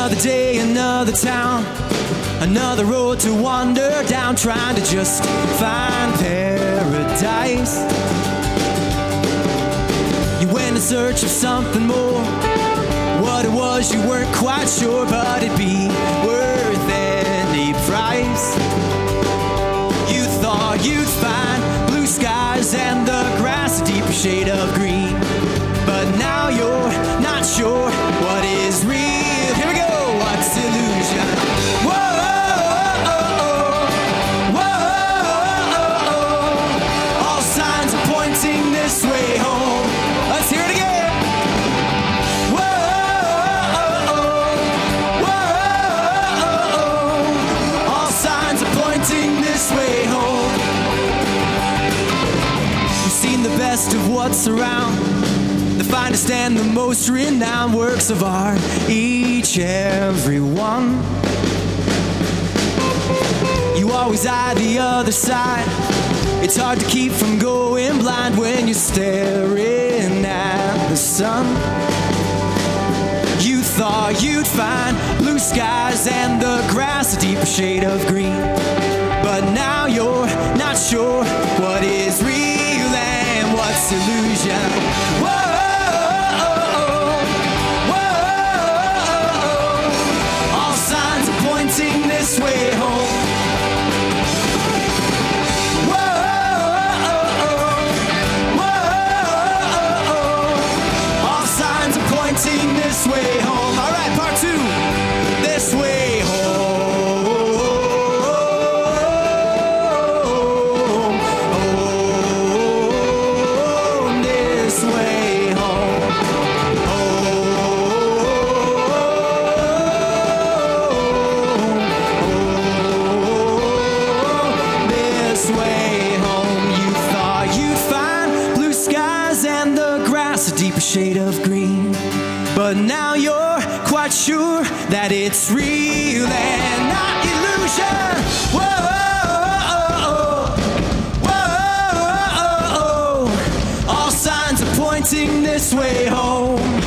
Another day, another town, another road to wander down, trying to just find paradise. You went in search of something more. What it was you weren't quite sure, but it'd be worth any price. You thought you'd find blue skies and the grass a deeper shade of green, but now you're not sure what is real. Here we go, what's illusion? Whoa, all signs are pointing this way home. Let's hear it again. All signs are pointing this way home. You've seen the best of what's around, the finest and the most renowned works of art, each, every one. You always eye the other side. It's hard to keep from going blind when you're staring at the sun. You thought you'd find blue skies and the grass a deeper shade of green, but now you're not sure what is real and what's illusion. Whoa, all signs are pointing this way home. All signs are pointing this way home. All right, part two. This way home. This way home. This way home. You thought you'd find blue skies and the grass a deeper shade of green, but now you're quite sure that it's real and not illusion. Whoa, all signs are pointing this way home.